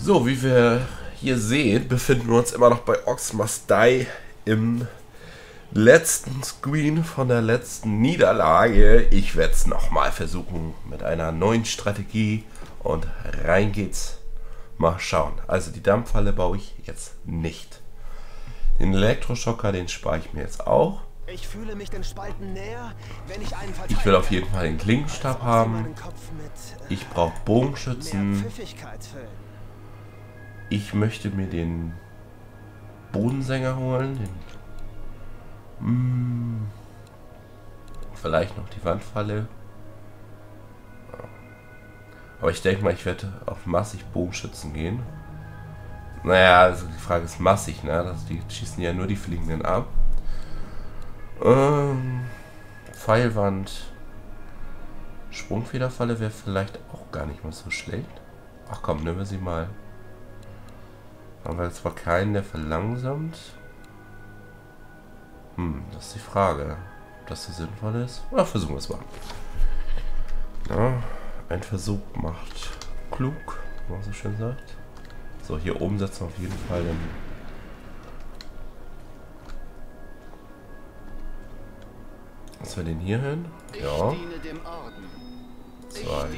So, wie wir hier sehen, befinden wir uns immer noch bei Orcs Must Die im letzten Screen von der letzten Niederlage. Ich werde es nochmal versuchen mit einer neuen Strategie und rein geht's. Mal schauen. Also die Dampffalle baue ich jetzt nicht. Den Elektroschocker, den spare ich mir jetzt auch. Ich fühle mich den Spalten näher, wenn ich einen Ich will auf jeden Fall den Klingenstab haben. Ich brauche Bogenschützen. Ich möchte mir den Bodensänger holen. Vielleicht noch die Wandfalle. Aber ich denke mal, ich werde auf massig Bogenschützen gehen. Naja, also die Frage ist massig, ne? Die schießen ja nur die Fliegenden ab. Pfeilwand. Sprungfederfalle wäre vielleicht auch gar nicht mal so schlecht. Ach komm, nehmen wir sie mal. Haben wir jetzt zwar keinen, der verlangsamt. Das ist die Frage. Ob das so sinnvoll ist? Ja, versuchen wir es mal. Ja, ein Versuch macht klug, wie man so schön sagt. So, hier oben setzen wir auf jeden Fall den. Was wir den hier hin? Ja. 2.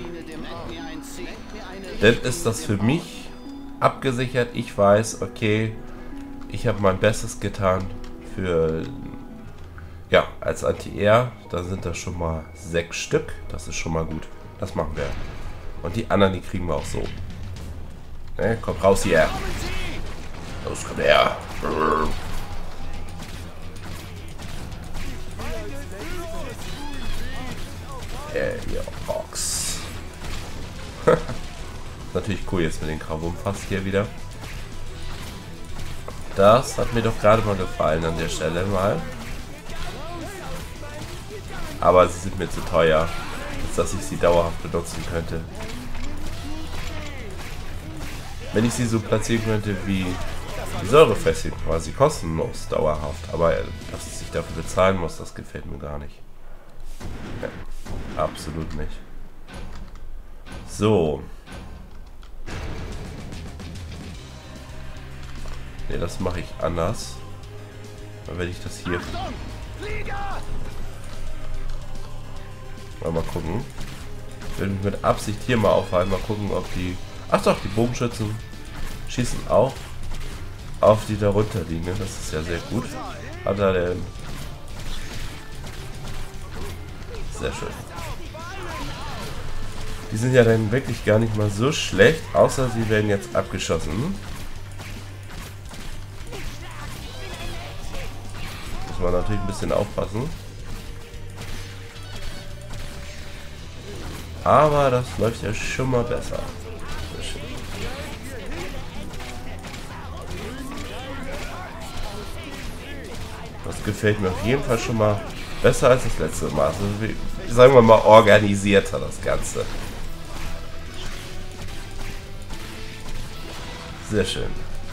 Dann ist das für mich abgesichert. Ich weiß, okay, ich habe mein Bestes getan für, ja, als Anti-Air. Da sind das schon mal 6 Stück. Das ist schon mal gut. Das machen wir. Und die anderen, die kriegen wir auch so. Ne, kommt raus hier. Los, komm her. Ihr Orks. Natürlich cool jetzt mit den Krawumfass hier wieder. Das hat mir doch gerade mal gefallen an der Stelle mal. Aber sie sind mir zu teuer, als dass ich sie dauerhaft benutzen könnte. Wenn ich sie so platzieren könnte wie die Säurefässchen, quasi kostenlos, dauerhaft. Aber dass ich dafür bezahlen muss, das gefällt mir gar nicht. Ja, absolut nicht. So. Ne, das mache ich anders. Dann werde ich das hier. Mal gucken. Ich will mich mit Absicht hier mal aufhalten. Mal gucken, ob die. Ach doch, die Bogenschützen schießen auch auf die darunter liegenden. Das ist ja sehr gut. Hat er denn. Sehr schön. Die sind ja dann wirklich gar nicht mal so schlecht, außer sie werden jetzt abgeschossen. Muss man natürlich ein bisschen aufpassen. Aber das läuft ja schon mal besser. Sehr schön. Das gefällt mir auf jeden Fall schon mal besser als das letzte Mal. Also, sagen wir mal, organisierter das Ganze. Sehr schön.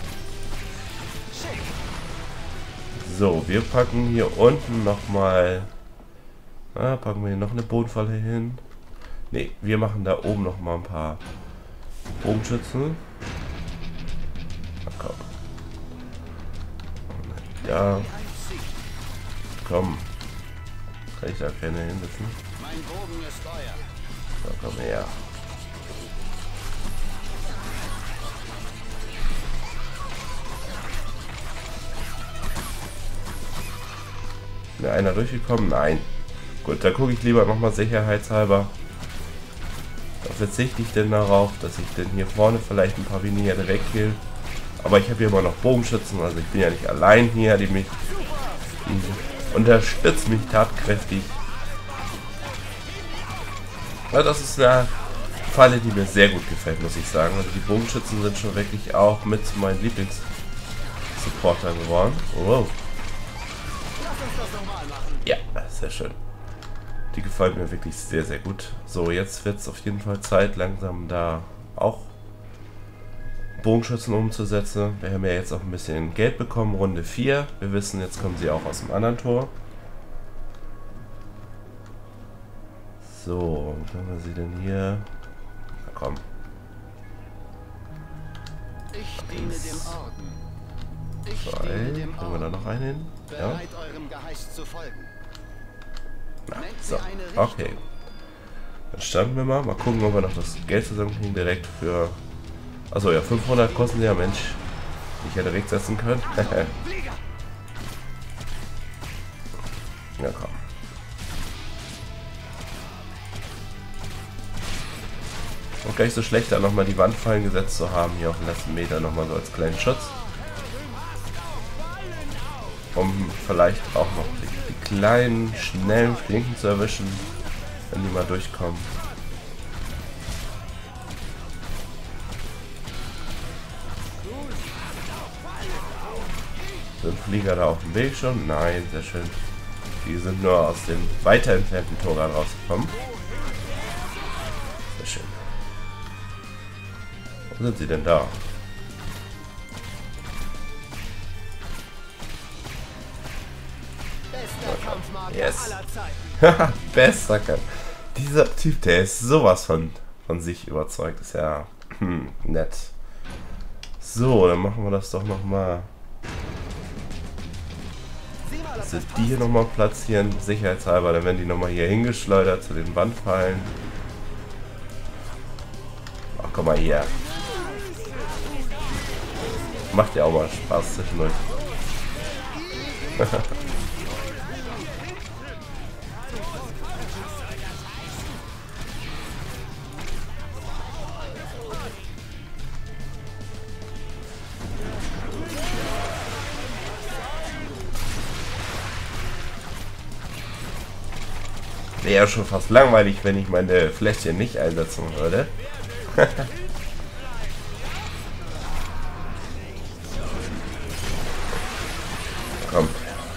So, wir packen hier unten nochmal. Packen wir hier noch eine Bodenfalle hin. Ne, wir machen da oben noch mal ein paar Bogenschützen. Na komm. Ja. Komm. Kann ich da keine hinsetzen? So, komm her. Ist mir einer durchgekommen? Nein. Gut, da gucke ich lieber nochmal sicherheitshalber. Da verzichte ich denn darauf, dass ich denn hier vorne vielleicht ein paar weniger wegkill. Aber ich habe hier immer noch Bogenschützen, also ich bin ja nicht allein hier, die unterstützen mich tatkräftig. Ja, das ist eine Falle, die mir sehr gut gefällt, muss ich sagen. Also die Bogenschützen sind schon wirklich auch mit zu meinen Lieblingssupportern geworden. Wow. Ja, sehr schön. Die gefällt mir wirklich sehr, sehr gut. So, jetzt wird es auf jeden Fall Zeit, langsam da auch Bogenschützen umzusetzen. Wir haben ja jetzt auch ein bisschen Geld bekommen, Runde 4. Wir wissen, jetzt kommen sie auch aus dem anderen Tor. So, wo haben wir sie denn hier? Na komm. Ich diene dem Orden. Ich Zwei. diene dem Bringen wir da noch einen hin? Ja. Bereit, eurem Geheiß zu folgen. Nennt So, mir eine Richtung. okay. Dann starten wir mal. Mal gucken, ob wir noch das Geld zusammenkriegen direkt für... Achso, ja, 500 kosten ja, Mensch. Ich hätte direkt setzen können. Flieger! Ja, komm. Und gar nicht so schlecht, da nochmal die Wandfallen gesetzt zu haben, hier auf den letzten Meter nochmal so als kleinen Schutz. Um vielleicht auch noch die kleinen, schnellen Flinken zu erwischen, wenn die mal durchkommen. Sind Flieger da auf dem Weg schon? Nein, sehr schön. Die sind nur aus den weiter entfernten Toran rausgekommen. Sehr schön. Wo sind sie denn da? Bester Kampfmagier Yes. aller Zeiten. Haha, bester Kampf. Dieser Typ, der ist sowas von sich überzeugt. Ist ja nett. So, dann machen wir das doch nochmal. Sieh mal, ob Dass das wir die hier passt. nochmal platzieren, sicherheitshalber. Dann werden die nochmal hier hingeschleudert zu den Wandpfeilen. Ach, guck mal hier. Macht ja auch mal Spaß zwischendurch. Wäre ja schon fast langweilig, wenn ich meine Fläschchen nicht einsetzen würde. Komm.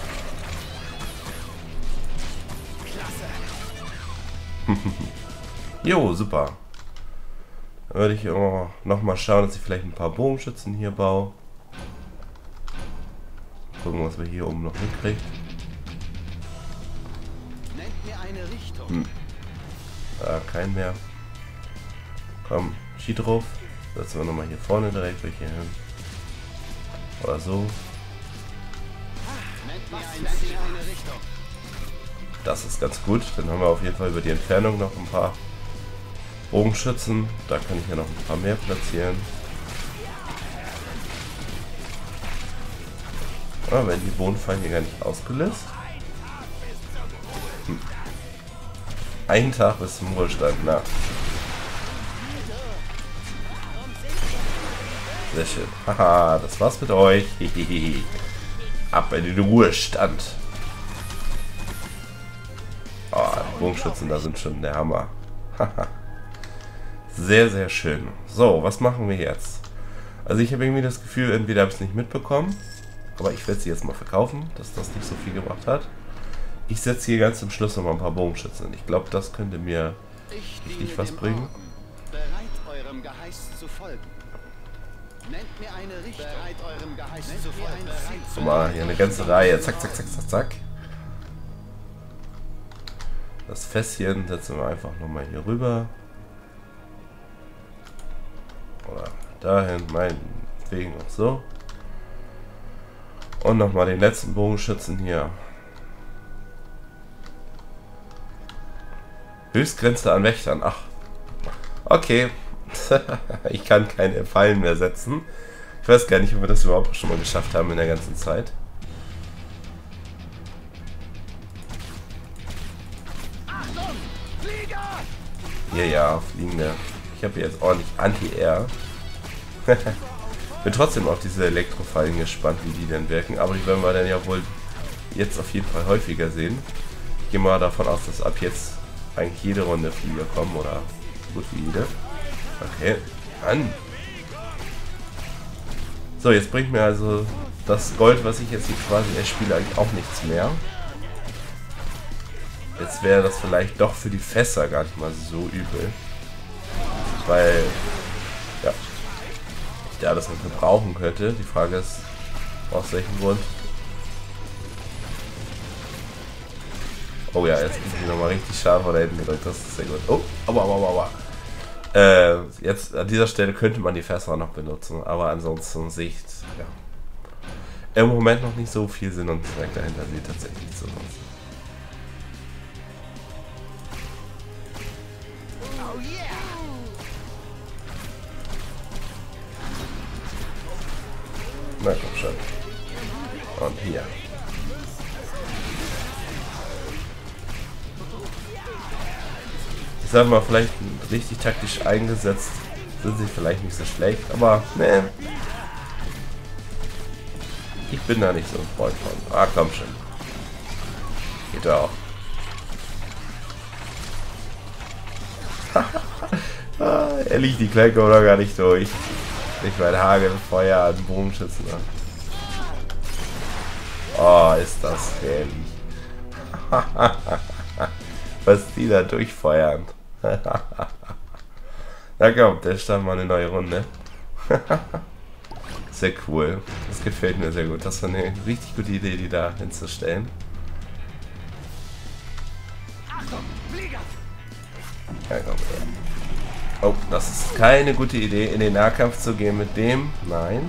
Jo, super. Dann würde ich noch mal schauen, dass ich vielleicht ein paar Bogenschützen hier baue. Gucken, was wir hier oben noch hinkriegen. Nennt mir eine Richtung. Kein mehr. Komm, Ski drauf. Setzen wir nochmal hier vorne direkt welche hin. Oder so. Nennt mir eine Richtung. Das ist ganz gut. Dann haben wir auf jeden Fall über die Entfernung noch ein paar Bogenschützen. Da kann ich ja noch ein paar mehr platzieren. Ah, werden die Bodenfallen hier gar nicht ausgelöst? Ein Tag bis zum Ruhestand, na. Sehr schön. Haha, das war's mit euch. Ab in den Ruhestand. Oh, die Bogenschützen da sind schon der Hammer. Sehr, sehr schön. So, was machen wir jetzt? Also ich habe irgendwie das Gefühl, entweder habe ich es nicht mitbekommen, aber ich werde sie jetzt mal verkaufen, dass das nicht so viel gebracht hat. Ich setze hier ganz zum Schluss noch mal ein paar Bogenschützen. Ich glaube, das könnte mir richtig was bringen. Bereit, eurem Geheiß zu folgen. Nennt mir eine Richtung. Bereit, eurem Geheiß zu folgen. Guck mal, hier eine ganze Reihe. Zack, zack, zack, zack, zack. Das Fässchen setzen wir einfach nochmal hier rüber. Oder dahin, meinetwegen auch so. Und nochmal den letzten Bogenschützen hier. Höchstgrenze an Wächtern. Ach, okay. Ich kann keine Fallen mehr setzen. Ich weiß gar nicht, ob wir das überhaupt schon mal geschafft haben in der ganzen Zeit. Achtung! Flieger! Ja, ja, fliegende. Ich habe jetzt ordentlich Anti-Air. Bin trotzdem auf diese Elektrofallen gespannt, wie die denn wirken. Aber die werden wir dann ja wohl jetzt auf jeden Fall häufiger sehen. Ich gehe mal davon aus, dass ab jetzt eigentlich jede Runde Flieger kommen. Oder gut wie jede. Okay, an. So, jetzt bringt mir also das Gold, was ich jetzt hier quasi erspiele, eigentlich auch nichts mehr. Jetzt wäre das vielleicht doch für die Fässer gar nicht mal so übel. Weil, ja, ich da das nicht gebrauchen könnte. Die Frage ist, aus welchem Grund. Oh ja, jetzt ist sie nochmal richtig scharf oder hinten gedrückt. Das ist sehr gut. Oh, aua. Jetzt an dieser Stelle könnte man die Fässer noch benutzen, aber ansonsten sehe ich ja, im Moment noch nicht so viel Sinn und Zweck dahinter, sie tatsächlich zu nutzen. Na komm schon. Und hier. Ich sag mal, vielleicht richtig taktisch eingesetzt sind sie vielleicht nicht so schlecht, aber ne. Ich bin da nicht so ein Freund von. Ah, komm schon. Geht auch. Er liegt die Klecke oder gar nicht durch. Ich mein Hagel, Feuer an Bogenschützen. Oh, ist das herrlich. Was die da durchfeuern. Na komm, der stand mal eine neue Runde. Sehr cool. Das gefällt mir sehr gut. Das war eine richtig gute Idee, die da hinzustellen. Ja, komm. Oh, das ist keine gute Idee, in den Nahkampf zu gehen mit dem. Nein.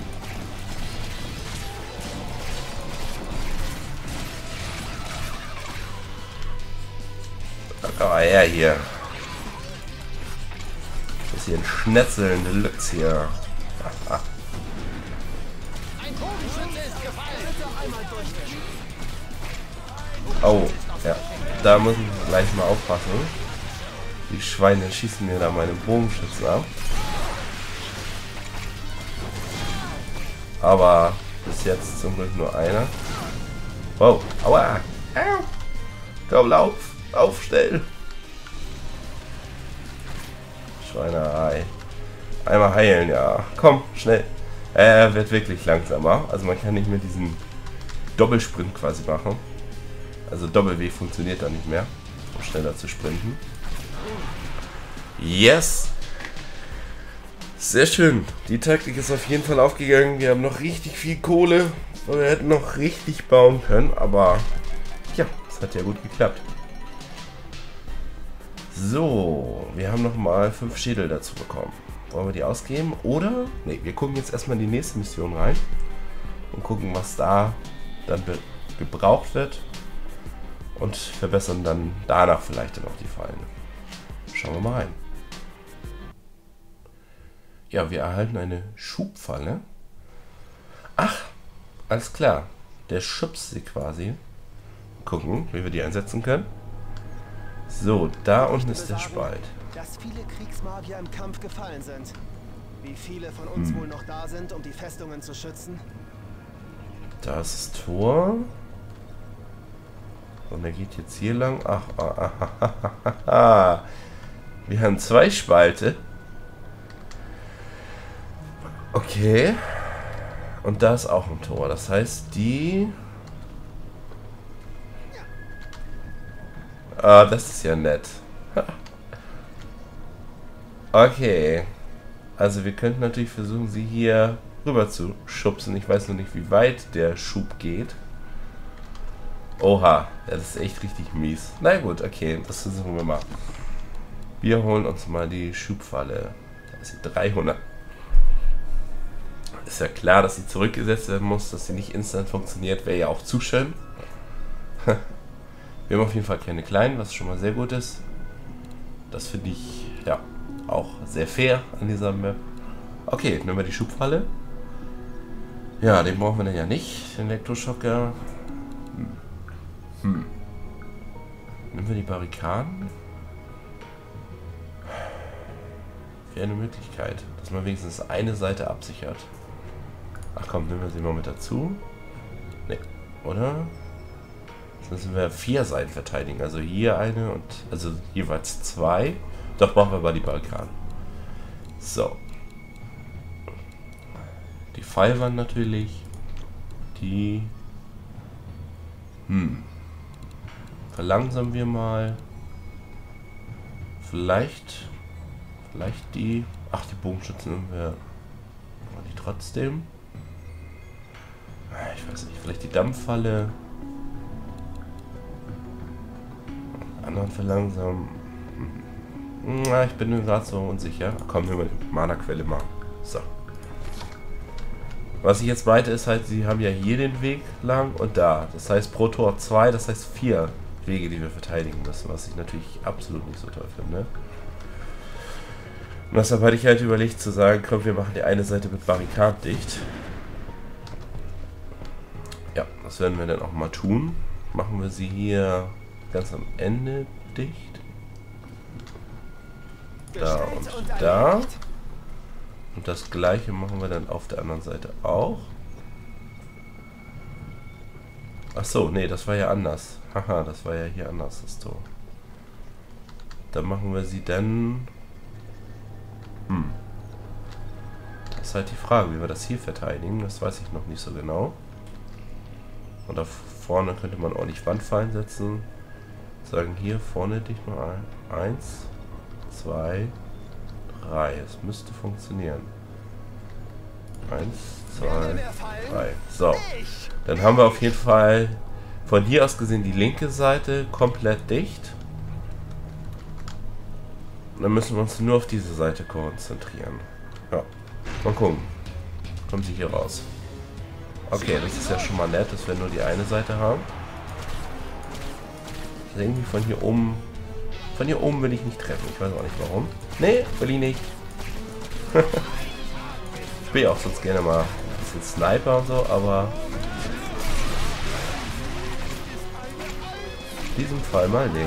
Da komm mal her hier. Das ist hier ein Schnetzeln Deluxe hier. Oh, ja. Da muss ich gleich mal aufpassen. Die Schweine schießen mir da meine Bogenschützen ab. Aber bis jetzt zum Glück nur einer. Wow, aua. Au. Komm, lauf. Aufstellen. Schweinerei. Einmal heilen, ja. Komm, schnell. Er wird wirklich langsamer. Also man kann nicht mehr diesen Doppelsprint quasi machen. Also Doppel-W funktioniert da nicht mehr, um schneller zu sprinten. Yes! Sehr schön. Die Taktik ist auf jeden Fall aufgegangen. Wir haben noch richtig viel Kohle. Wir hätten noch richtig bauen können, aber ja, es hat ja gut geklappt. So, wir haben noch mal 5 Schädel dazu bekommen. Wollen wir die ausgeben? Oder? Ne, wir gucken jetzt erstmal in die nächste Mission rein und gucken, was da dann gebraucht wird. Und verbessern dann danach vielleicht dann auch die Fallen. Schauen wir mal rein. Ja, wir erhalten eine Schubfalle. Ach, alles klar. Der schubst sie quasi. Gucken, wie wir die einsetzen können. So, da unten ist der Spalt. Dass viele Kriegsmagier im Kampf gefallen sind. Wie viele von uns wohl noch da sind, um die Festungen zu schützen? Da ist das Tor. Und er geht jetzt hier lang. Ach, wir haben 2 Spalte. Okay. Und da ist auch ein Tor. Das heißt, die... Ah, das ist ja nett. Okay. Also wir könnten natürlich versuchen, sie hier rüber zu schubsen. Ich weiß noch nicht, wie weit der Schub geht. Oha, ja, das ist echt richtig mies. Na gut, okay, das versuchen wir mal. Wir holen uns mal die Schubfalle. Da ist sie 300. Ist ja klar, dass sie zurückgesetzt werden muss, dass sie nicht instant funktioniert. Wäre ja auch zu schön. Wir haben auf jeden Fall keine kleinen, was schon mal sehr gut ist. Das finde ich ja auch sehr fair an dieser Map. Okay, nehmen wir die Schubfalle. Ja, den brauchen wir dann ja nicht, den Elektroschocker. Nehmen wir die Barrikaden? Wäre eine Möglichkeit, dass man wenigstens eine Seite absichert. Ach komm, nehmen wir sie mal mit dazu. Ne, oder? Jetzt müssen wir 4 Seiten verteidigen. Also hier eine und also jeweils 2. Doch machen wir mal die Barrikaden. So. Die Pfeilwand natürlich. Die. Verlangsamen wir mal. Vielleicht die. Ach, die Bogenschützen nehmen wir. Die trotzdem. Ich weiß nicht, vielleicht die Dampffalle. Anderen verlangsamen. Na, ich bin mir gerade so unsicher. Komm, wir mal die Mana-Quelle machen. So. Was ich jetzt meinte, ist halt, sie haben ja hier den Weg lang und da. Das heißt pro Tor 2, das heißt 4 Wege, die wir verteidigen müssen. Was ich natürlich absolut nicht so toll finde. Und deshalb hatte ich halt überlegt zu sagen, komm, wir machen die eine Seite mit Barrikaden dicht. Ja, das werden wir dann auch mal tun. Machen wir sie hier ganz am Ende dicht. Da und da. Und das gleiche machen wir dann auf der anderen Seite auch. Ach so, nee, das war ja anders. Haha, das war ja hier anders, das Tor. Dann machen wir sie dann... Das ist halt die Frage, wie wir das hier verteidigen. Das weiß ich noch nicht so genau. Und da vorne könnte man ordentlich Wandfallen setzen. Sagen hier vorne dicht mal ein. 1, 2, 3. Es müsste funktionieren. 1, 2, 3. So. Dann haben wir auf jeden Fall von hier aus gesehen die linke Seite komplett dicht. Und dann müssen wir uns nur auf diese Seite konzentrieren. Ja. Mal gucken. Kommen sie hier raus. Okay, das ist ja schon mal nett, dass wir nur die eine Seite haben. Also irgendwie von hier oben... Von hier oben will ich nicht treffen. Ich weiß auch nicht warum. Nee, will ich nicht. Ich spiele auch sonst gerne mal ein bisschen Sniper und so, aber... In diesem Fall mal nicht.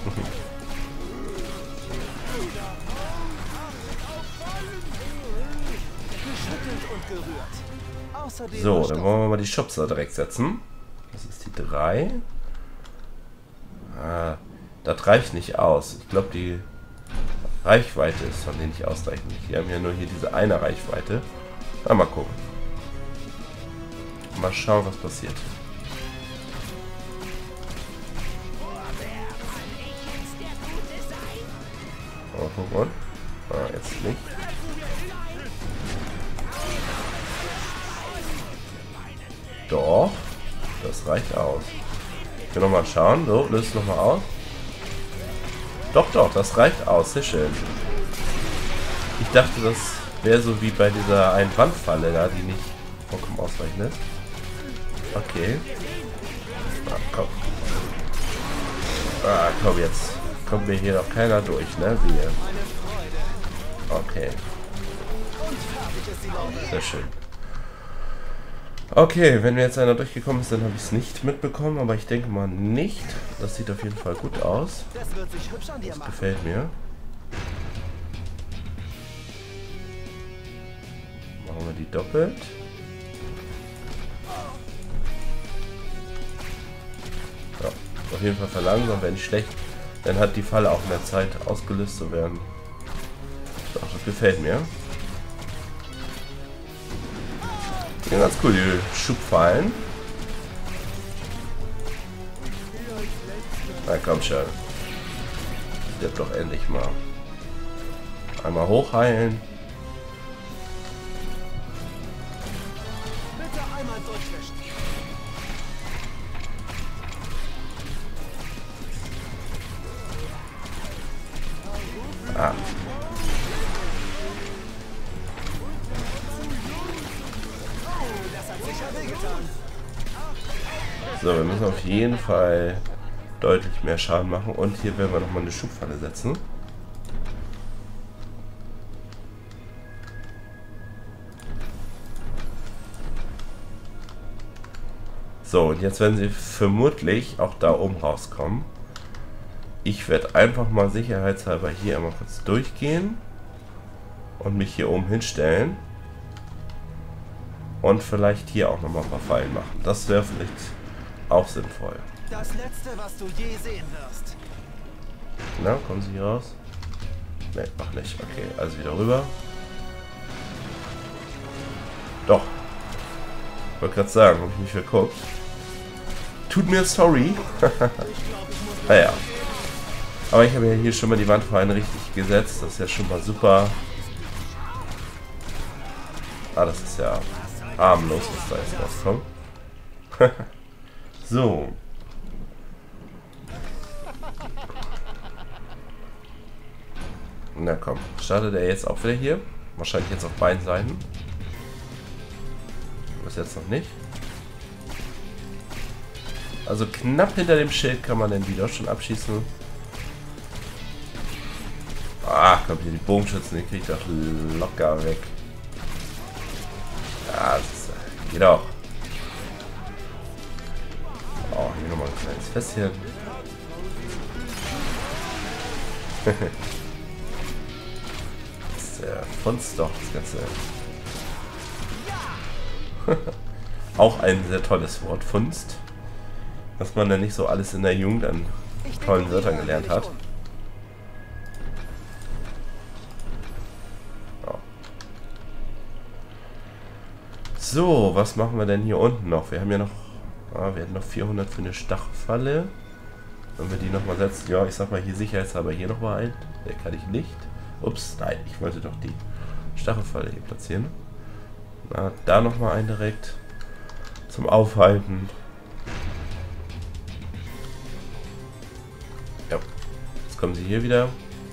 So, dann wollen wir mal die Schubser direkt setzen. Das ist die 3. Ah, das reicht nicht aus. Ich glaube, die Reichweite ist von denen nicht ausreichend. Die haben ja nur hier diese eine Reichweite. Na, mal gucken. Mal schauen, was passiert. Oh, guck mal. Ah, jetzt nicht. Doch, das reicht aus. Ich will nochmal schauen. So, löst es nochmal aus. Doch, doch, das reicht aus. Sehr schön. Ich dachte, das wäre so wie bei dieser einen Wandfalle da, die nicht vollkommen ausreichend ist. Okay. Ah, komm. Ah, komm, jetzt kommt mir hier noch keiner durch, ne? Wir. Okay. Sehr schön. Okay, wenn mir jetzt einer durchgekommen ist, dann habe ich es nicht mitbekommen, aber ich denke mal nicht. Das sieht auf jeden Fall gut aus. Das gefällt mir. Machen wir die doppelt. Ja, auf jeden Fall verlangsamen, wäre nicht schlecht. Dann hat die Falle auch mehr Zeit ausgelöst zu werden. Doch, das gefällt mir. Ja, ganz cool, die Schubfallen. Na komm schon. Stirb doch endlich mal. Einmal hochheilen. Bitte einmal durchwischen. Ah. So, wir müssen auf jeden Fall deutlich mehr Schaden machen. Und hier werden wir nochmal eine Schubfalle setzen. So, und jetzt werden sie vermutlich auch da oben rauskommen. Ich werde einfach mal sicherheitshalber hier einmal kurz durchgehen. Und mich hier oben hinstellen. Und vielleicht hier auch nochmal ein paar Fallen machen. Das wäre vielleicht auch sinnvoll. Das letzte, was du je sehen wirst. Na, kommen sie hier raus? Ne, noch nicht. Okay, also wieder rüber. Doch. Ich wollte gerade sagen, habe ich mich verguckt. Tut mir sorry. Naja. Aber ich habe ja hier schon mal die Wandfallen richtig gesetzt. Das ist ja schon mal super. Ah, das ist ja harmlos, was da jetzt rauskommt. So. Na komm, startet er jetzt auch wieder hier. Wahrscheinlich jetzt auf beiden Seiten. Bis jetzt noch nicht. Also knapp hinter dem Schild kann man den wieder schon abschießen. Ah, kommt hier die Bogenschützen, die kriegt doch locker weg. Ja, das geht auch. Oh, hier nochmal ein kleines Fässchen. Das funzt doch das Ganze. Auch ein sehr tolles Wort, funzt. Was man dann nicht so alles in der Jugend an tollen Wörtern gelernt hat. Ja. So, was machen wir denn hier unten noch? Wir haben ja noch, wir hätten noch 400 für eine Stachelfalle. Wenn wir die nochmal setzen, ja, ich sag mal hier sicherheitshalber hier nochmal ein. Der kann ich nicht. Ups, nein, ich wollte doch die Stachelfalle hier platzieren. Na, da nochmal ein direkt zum Aufhalten. Ja, jetzt kommen sie hier wieder.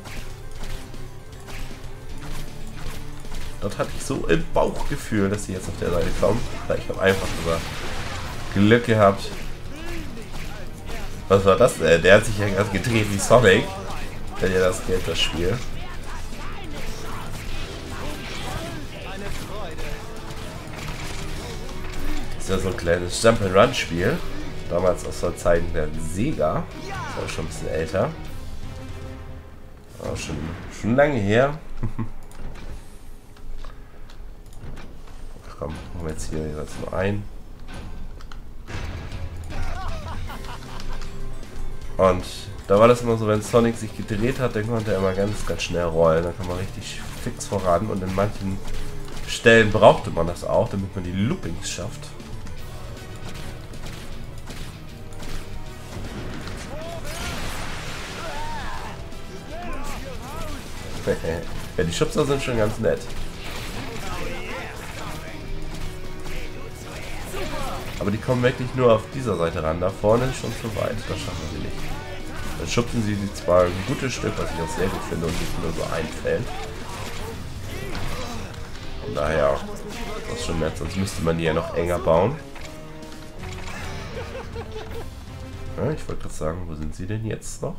Dort hatte ich so im Bauchgefühl, dass sie jetzt auf der Seite kommen. Ich habe einfach sogar Glück gehabt. Was war das denn? Der hat sich ja ganz gedreht wie Sonic. Wenn ihr das kennt, das Spiel. Das ist ja so ein kleines Jump-and-Run-Spiel. Damals aus der Zeit der Sega. Das war schon ein bisschen älter. War schon lange her. Ach komm, machen wir jetzt hier jetzt nur ein. Und da war das immer so, wenn Sonic sich gedreht hat, dann konnte er immer ganz schnell rollen. Dann kann man richtig fix voran und in manchen Stellen brauchte man das auch, damit man die Loopings schafft. Ja, die Schubser sind schon ganz nett. Aber die kommen wirklich nur auf dieser Seite ran. Da vorne ist schon zu weit. Das schaffen sie nicht. Dann schubsen sie zwar ein gutes Stück, was ich auch sehr gut finde und nicht nur so ein Feld. Von daher, das ist schon nett. Sonst müsste man die ja noch enger bauen. Ja, ich wollte gerade sagen, wo sind sie denn jetzt noch?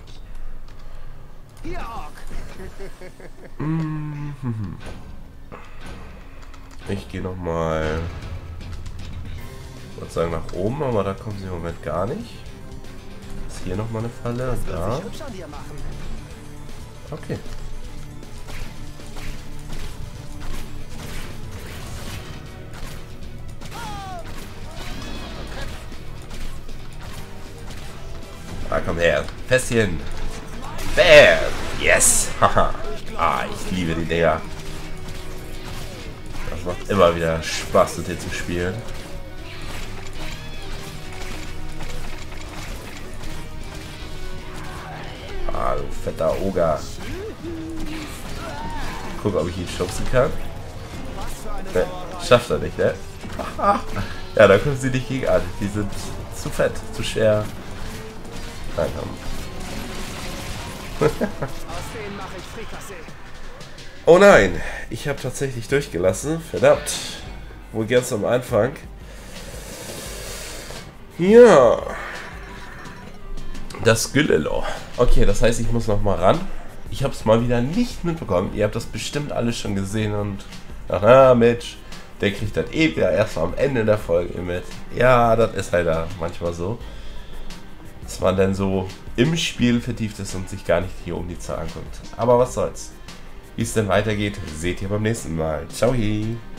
Ich gehe nochmal, ich würde sagen nach oben, aber da kommen sie im Moment gar nicht. Ist hier nochmal eine Falle und da. Okay. Ah, komm her. Fässchen. Bam! Yes! Haha! Ich liebe die Dinger. Das macht immer wieder Spaß, mit denen zu spielen. Du fetter Oger. Guck, ob ich ihn schubsen kann. Ne, schafft er nicht, ne? Ja, da kommen sie nicht gegen an. Die sind zu fett, zu schwer. Nein, komm. Oh nein, ich habe tatsächlich durchgelassen. Verdammt. Wohl ganz am Anfang. Ja. Das Güllelo. Okay, das heißt, ich muss noch mal ran. Ich habe es mal wieder nicht mitbekommen. Ihr habt das bestimmt alles schon gesehen und na Mensch, der kriegt das eh wieder erst am Ende der Folge mit. Ja, das ist halt da manchmal so. Dass man dann so im Spiel vertieft ist und sich gar nicht hier um die Zahl anguckt. Aber was soll's. Wie es denn weitergeht, seht ihr beim nächsten Mal. Ciao.